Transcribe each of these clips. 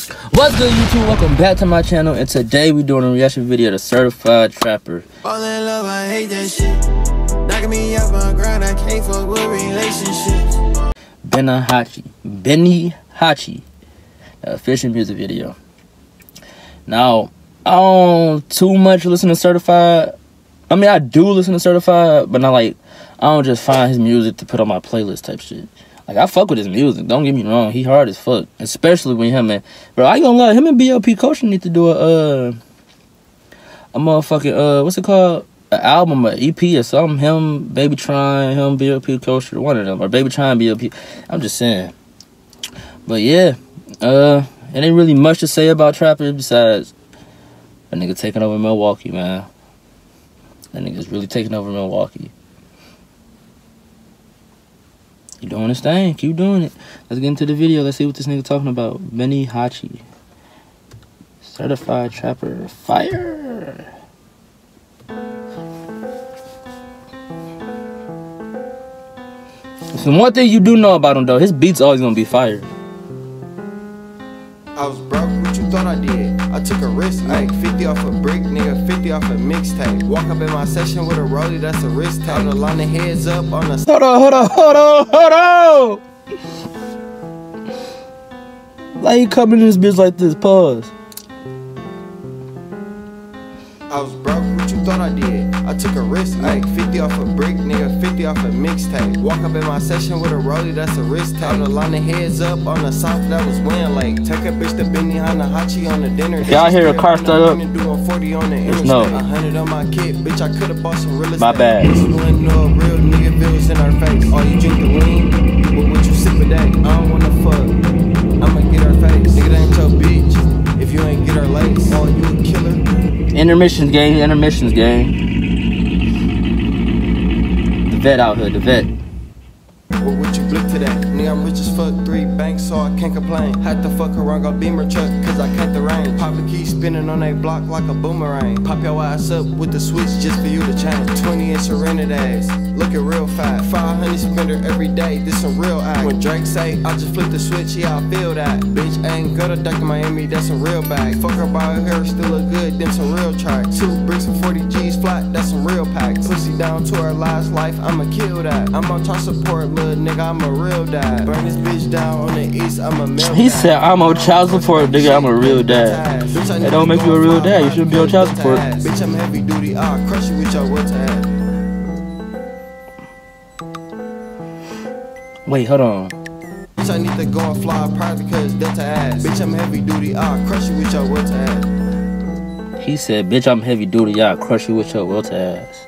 What's good, YouTube? Welcome back to my channel, and today we're doing a reaction video to Certified Trapper. All in love, I hate that shit. Knocking me off my grind, I can't fuck with relationships. Benny Hachi, the official music video. Now, I don't too much listen to Certified. I mean, I do listen to Certified, but not like, I don't just find his music to put on my playlist type shit. Like, I fuck with his music, don't get me wrong, he hard as fuck. Especially when him and, bro, I ain't gonna lie, him and BLP Culture need to do a motherfucking, what's it called? An album, an EP or something. Him, Baby Trying, him, BLP Culture, one of them. Or Baby Trying, BLP. I'm just saying. But yeah, it ain't really much to say about Trapper besides a nigga taking over Milwaukee, man. That nigga's really taking over Milwaukee. You doing his thing, keep doing it. Let's get into the video. Let's see what this nigga talking about. Benny Hachi, Certified Trapper, fire. So one thing you do know about him though, his beats always gonna be fire. I was broke, what you thought I did? I took a risk, like 50 off a brick, nigga, 50 off a mixtape. Walk up in my session with a rollie, that's a wrist tag. To line the heads up on the... Hold on. Like he coming in this bitch like this, pause. I was broke, what you thought I did? I took a risk, like 50 off a brick, nigga, 50 off a mixtape. Walk up in my session with a rollie, that's a wrist tag. To line the heads up on the south, that was Win Lake. Take a bitch to Benny Hachi on the dinner. Y'all hear a car start up? It's no. 100 on my kit, bitch, I could've bought some real estate. My bad. This one no real nigga bills in our face. All you drink the lean, what would you sip a day? I don't wanna fuck, I'ma get our face. Nigga, that ain't your bitch, if you ain't get her lace. Oh, you a killer. Intermissions gang, intermissions gang. The vet out here, the vet. What would you blick to that? Nigga, I'm rich as fuck, 3 banks, so I can't complain. Had to fuck around, got Beamer truck, cause I can't the range. Pop a key spinning on a block like a boomerang. Pop your ass up with the switch just for you to change. 20 inch Serenity ass, looking real fat. 500 spender every day, this some real act. When Drake say, I just flip the switch, yeah, I feel that. Bitch, I ain't got a duck in Miami, that's a real bag. Fuck her by her hair, still look good, them some real tracks. 2 bricks and 40 G's flat, that's some real packs. Pussy down to her last life, I'ma kill that. I'm on child support, little nigga, I'm a real dad. Burn this bitch down on the east, I'm a male. He said, I'm on child support, nigga, I'm a real dad. That don't make you a real dad, you shouldn't be on child support. Bitch, I'm heavy duty, I'll crush you with your will to add. Wait, hold on. Bitch, I need to go and fly private cause Delta ass. Bitch, I'm heavy duty, I'll crush you with your will to add. He said, bitch, I'm heavy duty, I'll crush you with your will to ass.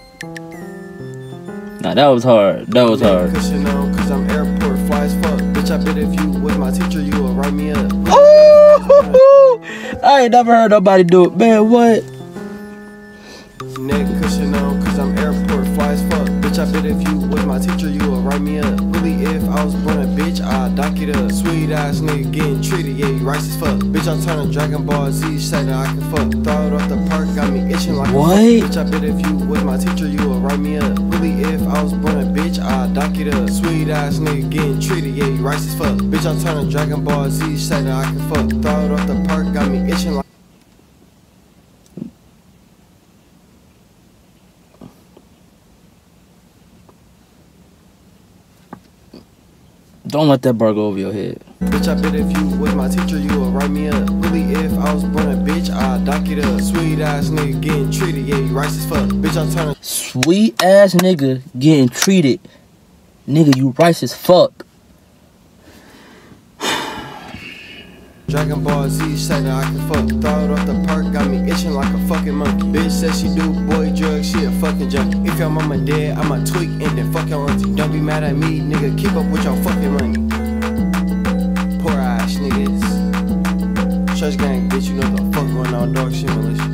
Nah, that was hard. That was hard. Cushion on, cause I'm airport fly as fuck. Bitch, I bet if you was my teacher, you would write me up. Ooh, I ain't never heard nobody do it. Man, what? Neck cushion on, cause I'm airport fly as fuck. Bitch, I bet if you was my teacher, you would write me up. Really, if I was born a bitch, I'd dock it up. Sweet ass nigga getting treated, yeah, you rice as fuck. Bitch, I'm turning Dragon Ball Z, say that I can fuck. Throw it off the park, got me itching like what? A fuck. Bitch, I bet if you was my teacher, you would write me up. Really, if I was born a bitch, I'd dock it up. Sweet ass nigga getting treated, yeah, you rice as fuck. Bitch, I'm turning Dragon Ball Z, say that I can fuck. Throw it off the park, got me itching like. Don't let that bar go over your head. Bitch, I bet if you was my teacher, you would write me up. Really, if I was born a bitch, I'd dock it up. Sweet ass nigga getting treated, yeah, you rice as fuck. Bitch, I'm turning. Sweet ass nigga getting treated. Nigga, you rice as fuck. Dragon Ball Z, say that I can fuck. Throw it off the park, got me itching like a fucking monkey. Bitch said she do boy drugs, she a fucking junkie. If your mama dead, I'ma tweak and then fuck your auntie. Don't be mad at me, nigga, keep up with your fucking money. Poor ass niggas. Church gang, bitch, you know what the fuck going on, dog shit militia.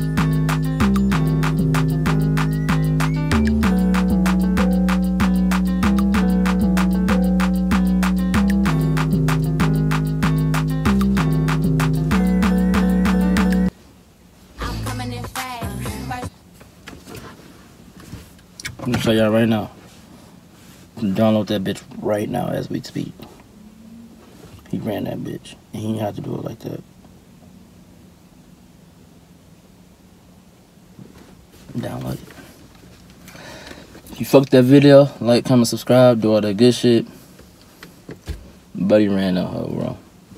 I'm gonna show y'all right now. Download that bitch right now as we speak. He ran that bitch, and he didn't have to do it like that. Download it. If you fucked that video, like, comment, subscribe, do all that good shit. Buddy ran that hoe, bro.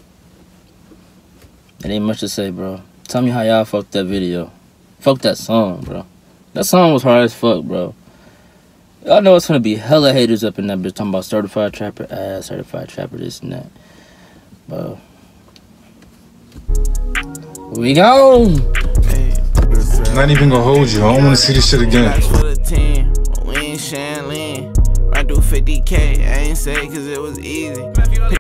It ain't much to say, bro. Tell me how y'all fucked that video. Fuck that song, bro. That song was hard as fuck, bro. Y'all know it's gonna be hella haters up in that bitch talking about certified trapper ass, certified trapper this and that. Bro. We go. I'm not even gonna hold you. I don't wanna see this shit again. We ain't sharing lean. Right through 50K. I ain't say it cause it was easy.